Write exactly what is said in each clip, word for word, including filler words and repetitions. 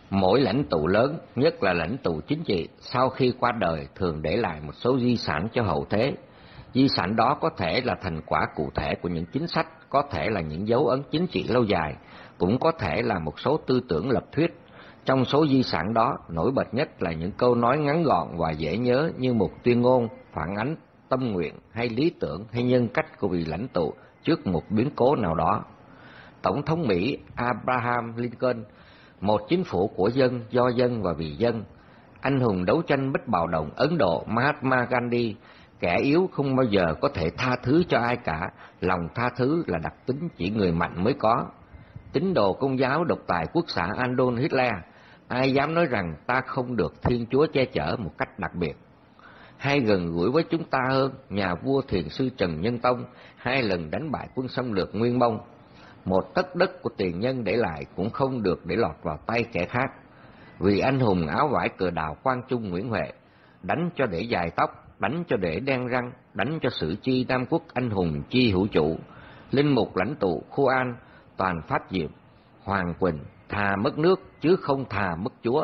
Mỗi lãnh tụ lớn, nhất là lãnh tụ chính trị, sau khi qua đời thường để lại một số di sản cho hậu thế. Di sản đó có thể là thành quả cụ thể của những chính sách, có thể là những dấu ấn chính trị lâu dài, cũng có thể là một số tư tưởng lập thuyết. Trong số di sản đó, nổi bật nhất là những câu nói ngắn gọn và dễ nhớ như một tuyên ngôn phản ánh tâm nguyện hay lý tưởng hay nhân cách của vị lãnh tụ trước một biến cố nào đó. Tổng thống Mỹ Abraham Lincoln, một chính phủ của dân, do dân và vì dân. Anh hùng đấu tranh bất bạo động Ấn Độ Mahatma Gandhi, kẻ yếu không bao giờ có thể tha thứ cho ai cả, lòng tha thứ là đặc tính chỉ người mạnh mới có. Tín đồ Công giáo độc tài quốc xã Adolf Hitler, ai dám nói rằng ta không được Thiên Chúa che chở một cách đặc biệt. Hay gần gũi với chúng ta hơn, nhà vua thiền sư Trần Nhân Tông hai lần đánh bại quân xâm lược Nguyên Mông. Một tấc đất của tiền nhân để lại cũng không được để lọt vào tay kẻ khác. Vì anh hùng áo vải cờ đào Quang Trung Nguyễn Huệ, đánh cho để dài tóc, đánh cho để đen răng, đánh cho sử chi Nam Quốc anh hùng chi hữu chủ. Linh mục lãnh tụ Khu An, Toàn Phát Diệm, Hoàng Quỳnh, thà mất nước chứ không thà mất Chúa.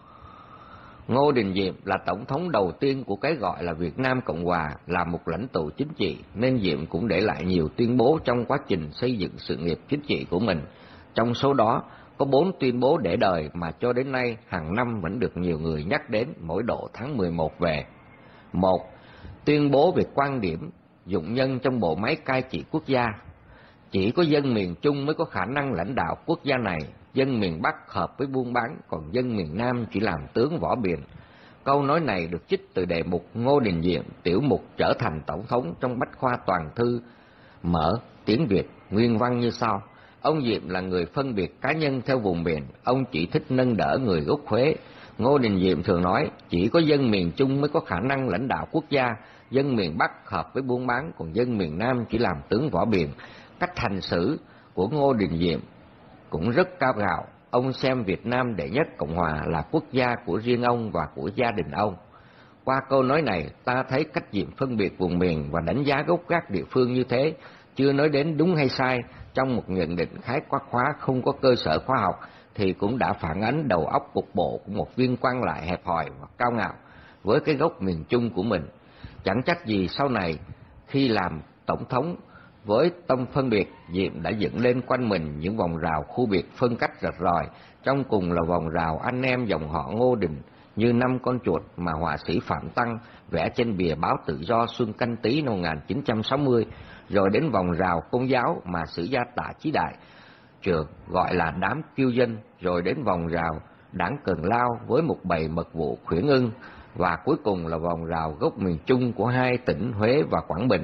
Ngô Đình Diệm là tổng thống đầu tiên của cái gọi là Việt Nam Cộng Hòa, là một lãnh tụ chính trị, nên Diệm cũng để lại nhiều tuyên bố trong quá trình xây dựng sự nghiệp chính trị của mình. Trong số đó, có bốn tuyên bố để đời mà cho đến nay hàng năm vẫn được nhiều người nhắc đến mỗi độ tháng mười một về. Một, tuyên bố về quan điểm dụng nhân trong bộ máy cai trị quốc gia. Chỉ có dân miền Trung mới có khả năng lãnh đạo quốc gia này, dân miền Bắc hợp với buôn bán, còn dân miền Nam chỉ làm tướng võ biền. Câu nói này được trích từ đề mục Ngô Đình Diệm, tiểu mục trở thành tổng thống trong Bách khoa toàn thư mở tiếng Việt, nguyên văn như sau. Ông Diệm là người phân biệt cá nhân theo vùng miền, ông chỉ thích nâng đỡ người gốc Huế. Ngô Đình Diệm thường nói, chỉ có dân miền Trung mới có khả năng lãnh đạo quốc gia, dân miền Bắc hợp với buôn bán, còn dân miền Nam chỉ làm tướng võ biền. Cách hành xử của Ngô Đình Diệm cũng rất cao gạo, ông xem Việt Nam đệ nhất Cộng Hòa là quốc gia của riêng ông và của gia đình ông. Qua câu nói này, ta thấy cách Diệm phân biệt vùng miền và đánh giá gốc gác địa phương như thế, chưa nói đến đúng hay sai, trong một nhận định khái quát hóa không có cơ sở khoa học, thì cũng đã phản ánh đầu óc cục bộ của một viên quan lại hẹp hòi và cao ngạo với cái gốc miền Trung của mình. Chẳng trách gì sau này khi làm tổng thống với tâm phân biệt, Diệm đã dựng lên quanh mình những vòng rào khu biệt phân cách rạch ròi, trong cùng là vòng rào anh em dòng họ Ngô Đình như năm con chuột mà họa sĩ Phạm Tăng vẽ trên bìa báo Tự Do Xuân Canh Tý năm một nghìn chín trăm sáu mươi, rồi đến vòng rào Công giáo mà sử gia Tạ Chí Đại trường gọi là đám kiêu dân, rồi đến vòng rào Đảng Cần Lao với một bầy mật vụ khuyển ưng, và cuối cùng là vòng rào gốc miền Trung của hai tỉnh Huế và Quảng Bình.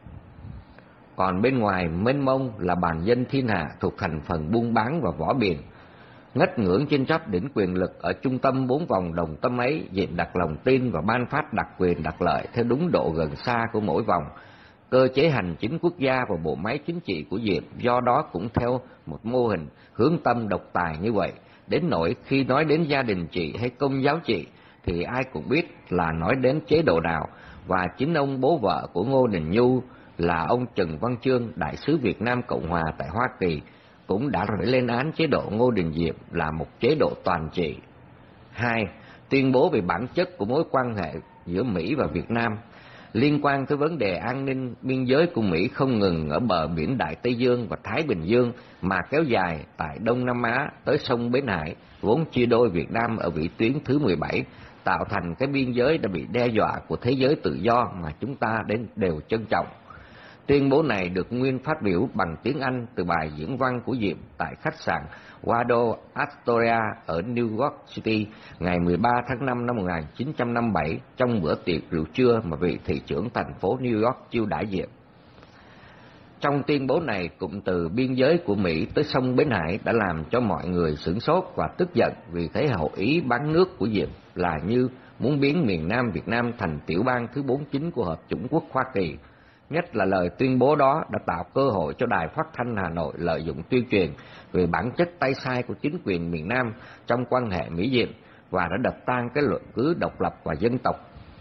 Còn bên ngoài mênh mông là bàn dân thiên hạ thuộc thành phần buôn bán và võ biền. Ngất ngưỡng trên chóp đỉnh quyền lực ở trung tâm bốn vòng đồng tâm ấy, Diệm đặt lòng tin và ban phát đặc quyền đặc lợi theo đúng độ gần xa của mỗi vòng. Cơ chế hành chính quốc gia và bộ máy chính trị của Diệm do đó cũng theo một mô hình hướng tâm độc tài như vậy. Đến nỗi khi nói đến gia đình trị hay công giáo trị thì ai cũng biết là nói đến chế độ nào, và chính ông bố vợ của Ngô Đình Nhu là ông Trần Văn Chương, đại sứ Việt Nam Cộng Hòa tại Hoa Kỳ, cũng đã phải lên án chế độ Ngô Đình Diệm là một chế độ toàn trị. Hai, tuyên bố về bản chất của mối quan hệ giữa Mỹ và Việt Nam. Liên quan tới vấn đề an ninh biên giới của Mỹ không ngừng ở bờ biển Đại Tây Dương và Thái Bình Dương mà kéo dài tại Đông Nam Á tới sông Bến Hải, vốn chia đôi Việt Nam ở vĩ tuyến thứ mười bảy, tạo thành cái biên giới đã bị đe dọa của thế giới tự do mà chúng ta đến đều trân trọng. Tuyên bố này được nguyên phát biểu bằng tiếng Anh từ bài diễn văn của Diệm tại khách sạn Waldorf Astoria ở New York City ngày mười ba tháng năm năm một nghìn chín trăm năm mươi bảy trong bữa tiệc rượu trưa mà vị thị trưởng thành phố New York chiêu đãi Diệm. Trong tuyên bố này, cụm từ biên giới của Mỹ tới sông Bến Hải đã làm cho mọi người sửng sốt và tức giận, vì thế hậu ý bán nước của Diệm là như muốn biến miền Nam Việt Nam thành tiểu bang thứ bốn mươi chín của Hợp chủng quốc Hoa Kỳ. Nhất là lời tuyên bố đó đã tạo cơ hội cho Đài Phát thanh Hà Nội lợi dụng tuyên truyền về bản chất tay sai của chính quyền miền Nam trong quan hệ Mỹ Diệm, và đã đập tan cái luận cứ độc lập và dân tộc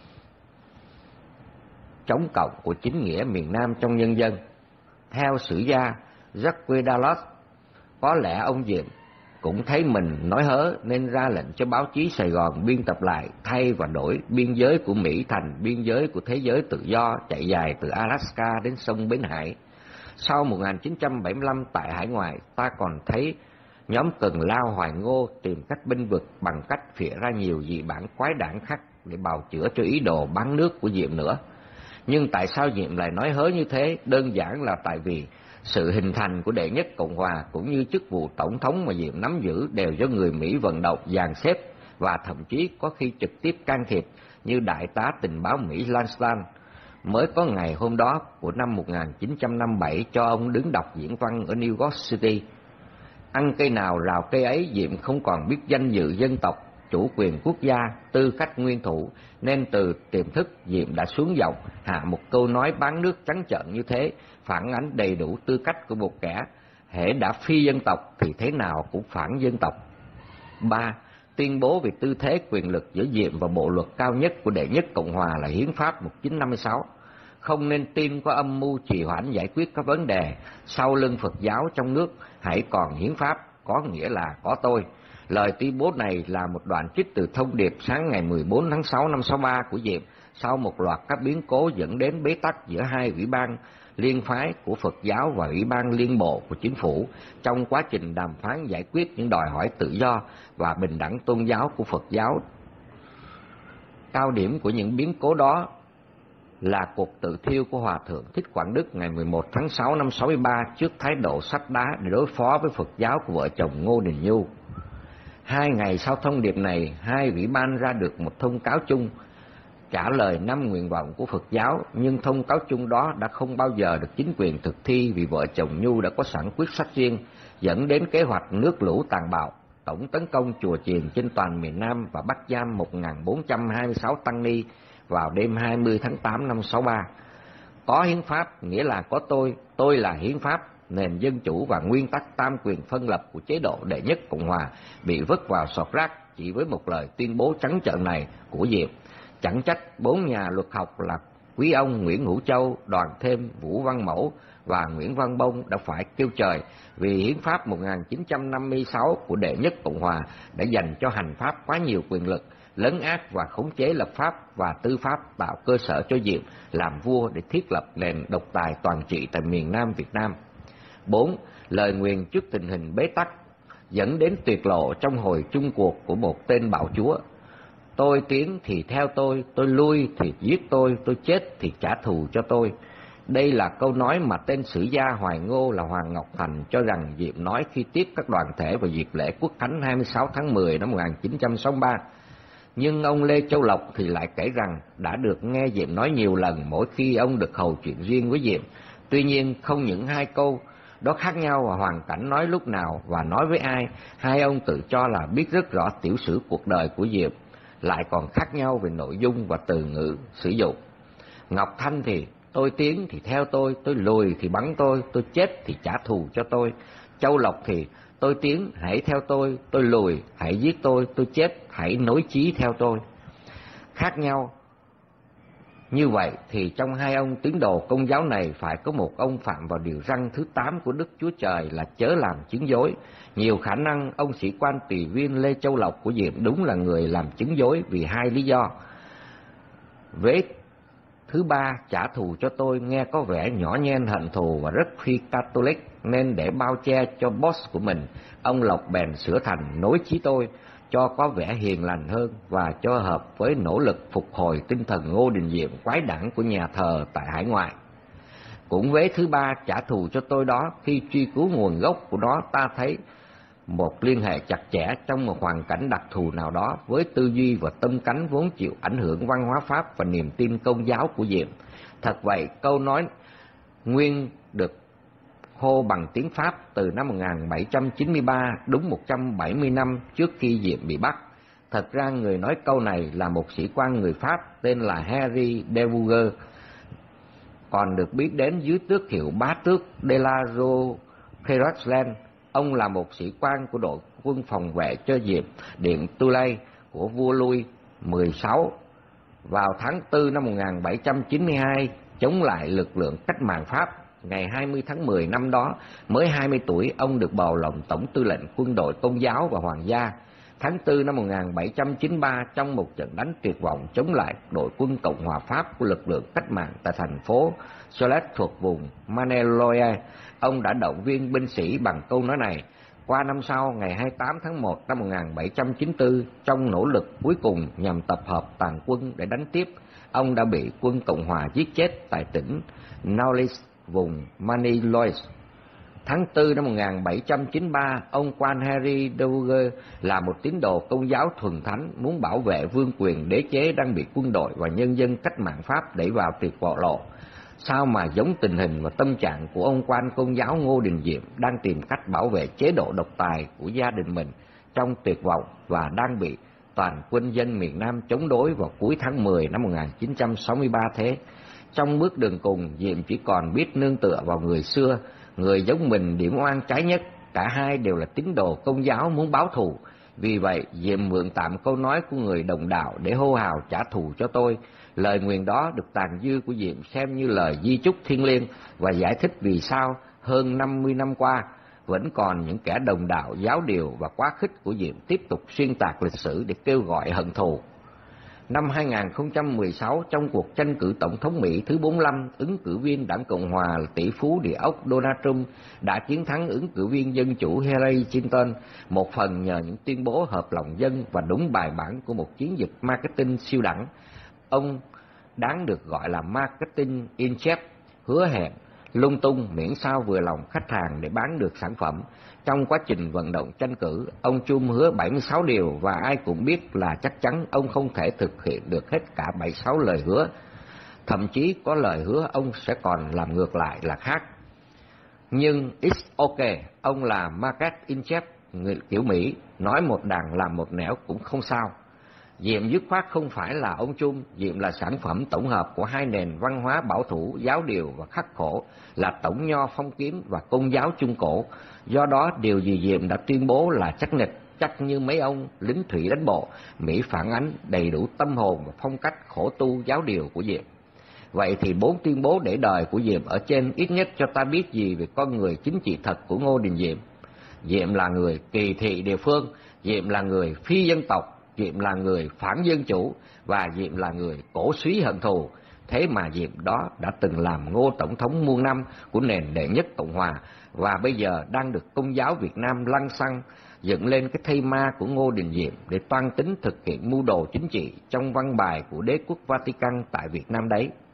chống cộng của chính nghĩa miền Nam trong nhân dân. Theo sử gia Jacques Dallas, có lẽ ông Diệm cũng thấy mình nói hớ nên ra lệnh cho báo chí Sài Gòn biên tập lại, thay và đổi biên giới của Mỹ thành biên giới của thế giới tự do, chạy dài từ Alaska đến sông Bến Hải. Sau một nghìn chín trăm bảy mươi lăm tại hải ngoại, ta còn thấy nhóm Cần Lao Hoài Ngô tìm cách bênh vực bằng cách phịa ra nhiều dị bản quái đản khác để bào chữa cho ý đồ bán nước của Diệm nữa. Nhưng tại sao Diệm lại nói hớ như thế? Đơn giản là tại vì sự hình thành của đệ nhất Cộng hòa cũng như chức vụ tổng thống mà Diệm nắm giữ đều do người Mỹ vận động, dàn xếp và thậm chí có khi trực tiếp can thiệp, như đại tá tình báo Mỹ Lansdale mới có ngày hôm đó của năm một nghìn chín trăm năm mươi bảy cho ông đứng đọc diễn văn ở New York City. Ăn cây nào rào cây ấy, Diệm không còn biết danh dự dân tộc, chủ quyền quốc gia, tư cách nguyên thủ, nên từ tiềm thức Diệm đã xuống giọng hạ một câu nói bán nước trắng trợn như thế, phản ánh đầy đủ tư cách của một kẻ hễ đã phi dân tộc thì thế nào cũng phản dân tộc. Ba, tuyên bố về tư thế quyền lực giữa Diệm và bộ luật cao nhất của đệ nhất Cộng hòa là Hiến pháp một nghìn chín trăm năm mươi sáu. Không nên tin có âm mưu trì hoãn giải quyết các vấn đề sau lưng Phật giáo trong nước, hãy còn hiến pháp, có nghĩa là có tôi. Lời tuyên bố này là một đoạn trích từ thông điệp sáng ngày mười bốn tháng sáu năm sáu ba của Diệm sau một loạt các biến cố dẫn đến bế tắc giữa hai ủy ban liên phái của Phật giáo và ủy ban liên bộ của chính phủ trong quá trình đàm phán giải quyết những đòi hỏi tự do và bình đẳng tôn giáo của Phật giáo. Cao điểm của những biến cố đó là cuộc tự thiêu của Hòa thượng Thích Quảng Đức ngày mười một tháng sáu năm sáu mươi ba trước thái độ sắt đá để đối phó với Phật giáo của vợ chồng Ngô Đình Nhu. Hai ngày sau thông điệp này, hai ủy ban ra được một thông cáo chung trả lời năm nguyện vọng của Phật giáo, nhưng thông cáo chung đó đã không bao giờ được chính quyền thực thi vì vợ chồng Nhu đã có sẵn quyết sách riêng, dẫn đến kế hoạch nước lũ tàn bạo, tổng tấn công chùa chiền trên toàn miền Nam và bắt giam một nghìn bốn trăm hai mươi sáu tăng ni vào đêm hai mươi tháng tám năm sáu ba. Có hiến pháp nghĩa là có tôi, tôi là hiến pháp, nền dân chủ và nguyên tắc tam quyền phân lập của chế độ đệ nhất Cộng hòa bị vứt vào sọt rác chỉ với một lời tuyên bố trắng trợn này của Diệm. Chẳng trách bốn nhà luật học là quý ông Nguyễn Hữu Châu, Đoàn Thêm, Vũ Văn Mẫu và Nguyễn Văn Bông đã phải kêu trời vì hiến pháp một nghìn chín trăm năm mươi sáu của đệ nhất Cộng hòa đã dành cho hành pháp quá nhiều quyền lực, lấn át và khống chế lập pháp và tư pháp, tạo cơ sở cho Diệm làm vua để thiết lập nền độc tài toàn trị tại miền Nam Việt Nam. Bốn, lời nguyền trước tình hình bế tắc dẫn đến tuyệt lộ trong hồi chung cuộc của một tên bạo chúa. Tôi tiến thì theo tôi, tôi lui thì giết tôi, tôi chết thì trả thù cho tôi. Đây là câu nói mà tên sử gia Hoài Ngô là Hoàng Ngọc Thành cho rằng Diệm nói khi tiếp các đoàn thể vào dịp lễ Quốc khánh hai mươi sáu tháng mười năm một nghìn chín trăm sáu mươi ba. Nhưng ông Lê Châu Lộc thì lại kể rằng đã được nghe Diệm nói nhiều lần mỗi khi ông được hầu chuyện riêng với Diệm. Tuy nhiên không những hai câu đó khác nhau và hoàn cảnh nói lúc nào và nói với ai, hai ông tự cho là biết rất rõ tiểu sử cuộc đời của Diệm, lại còn khác nhau về nội dung và từ ngữ sử dụng. Ngọc Thanh thì tôi tiến thì theo tôi, tôi lùi thì bắn tôi, tôi chết thì trả thù cho tôi. Châu Lộc thì tôi tiến hãy theo tôi, tôi lùi hãy giết tôi, tôi chết hãy nối chí theo tôi. Khác nhau như vậy thì trong hai ông tín đồ Công giáo này phải có một ông phạm vào điều răn thứ tám của Đức Chúa Trời là chớ làm chứng dối. Nhiều khả năng ông sĩ quan tùy viên Lê Châu Lộc của Diệm đúng là người làm chứng dối vì hai lý do. Vế thứ ba, trả thù cho tôi nghe có vẻ nhỏ nhen hận thù và rất phi Catholic, nên để bao che cho boss của mình, ông Lộc bèn sửa thành nối chí tôi cho có vẻ hiền lành hơn và cho hợp với nỗ lực phục hồi tinh thần Ngô Đình Diệm quái đản của nhà thờ tại hải ngoại. Cũng vế thứ ba, trả thù cho tôi đó, khi truy cứu nguồn gốc của nó ta thấy một liên hệ chặt chẽ trong một hoàn cảnh đặc thù nào đó với tư duy và tâm cánh vốn chịu ảnh hưởng văn hóa Pháp và niềm tin Công giáo của Diệm. Thật vậy, câu nói nguyên được hô bằng tiếng Pháp từ năm một nghìn bảy trăm chín mươi ba, đúng một trăm bảy mươi năm trước khi Diệm bị bắt. Thật ra người nói câu này là một sĩ quan người Pháp tên là Henri de Vougeot, còn được biết đến dưới tước hiệu bá tước de la Roqueroland. Ông là một sĩ quan của đội quân phòng vệ cho Diệm Điện Tulay của vua Louis mười sáu. Vào tháng tư năm một nghìn bảy trăm chín mươi hai, chống lại lực lượng cách mạng Pháp, ngày hai mươi tháng mười năm đó, mới hai mươi tuổi, ông được bầu làm tổng tư lệnh quân đội Công giáo và Hoàng gia. Tháng tư năm một nghìn bảy trăm chín mươi ba, trong một trận đánh tuyệt vọng chống lại đội quân Cộng hòa Pháp của lực lượng cách mạng tại thành phố Cholet thuộc vùng Maine-Loire, ông đã động viên binh sĩ bằng câu nói này. Qua năm sau, ngày hai mươi tám tháng một năm một nghìn bảy trăm chín mươi tư, trong nỗ lực cuối cùng nhằm tập hợp toàn quân để đánh tiếp, ông đã bị quân Cộng hòa giết chết tại tỉnh Naulis, vùng Maine-Loire. Tháng tư năm một nghìn bảy trăm chín mươi ba, ông quan Henry Duguay là một tín đồ Công giáo thuần thánh, muốn bảo vệ vương quyền đế chế đang bị quân đội và nhân dân cách mạng Pháp đẩy vào tuyệt vọng lộ. Sao mà giống tình hình và tâm trạng của ông quan Công giáo Ngô Đình Diệm đang tìm cách bảo vệ chế độ độc tài của gia đình mình trong tuyệt vọng và đang bị toàn quân dân miền Nam chống đối vào cuối tháng mười năm một nghìn chín trăm sáu mươi ba thế. Trong bước đường cùng, Diệm chỉ còn biết nương tựa vào người xưa, người giống mình điểm oan trái nhất. Cả hai đều là tín đồ Công giáo muốn báo thù. Vì vậy, Diệm mượn tạm câu nói của người đồng đạo để hô hào trả thù cho tôi. Lời nguyền đó được tàn dư của Diệm xem như lời di chúc thiêng liêng và giải thích vì sao hơn năm mươi năm qua vẫn còn những kẻ đồng đạo giáo điều và quá khích của Diệm tiếp tục xuyên tạc lịch sử để kêu gọi hận thù. Năm hai nghìn không trăm mười sáu, trong cuộc tranh cử tổng thống Mỹ thứ bốn mươi lăm, ứng cử viên đảng Cộng hòa là tỷ phú địa ốc Donald Trump đã chiến thắng ứng cử viên dân chủ Hillary Clinton, một phần nhờ những tuyên bố hợp lòng dân và đúng bài bản của một chiến dịch marketing siêu đẳng. Ông đáng được gọi là marketing in chef, hứa hẹn lung tung miễn sao vừa lòng khách hàng để bán được sản phẩm. Trong quá trình vận động tranh cử, ông Trump hứa bảy mươi sáu điều và ai cũng biết là chắc chắn ông không thể thực hiện được hết cả bảy mươi sáu lời hứa. Thậm chí có lời hứa ông sẽ còn làm ngược lại là khác. Nhưng it's okay, ông là market in chef người kiểu Mỹ, nói một đằng làm một nẻo cũng không sao. Diệm dứt khoát không phải là ông Trump, Diệm là sản phẩm tổng hợp của hai nền văn hóa bảo thủ, giáo điều và khắc khổ, là tổng nho phong kiến và công giáo trung cổ. Do đó, điều gì Diệm đã tuyên bố là chắc nịch, chắc như mấy ông lính thủy đánh bộ, Mỹ phản ánh đầy đủ tâm hồn và phong cách khổ tu giáo điều của Diệm. Vậy thì bốn tuyên bố để đời của Diệm ở trên ít nhất cho ta biết gì về con người chính trị thật của Ngô Đình Diệm. Diệm là người kỳ thị địa phương, Diệm là người phi dân tộc, Diệm là người phản dân chủ và Diệm là người cổ súy hận thù. Thế mà Diệm đó đã từng làm Ngô Tổng thống muôn năm của nền đệ nhất Cộng hòa và bây giờ đang được Công giáo Việt Nam lăng xăng dựng lên cái thây ma của Ngô Đình Diệm để toan tính thực hiện mưu đồ chính trị trong văn bài của đế quốc Vatican tại Việt Nam đấy.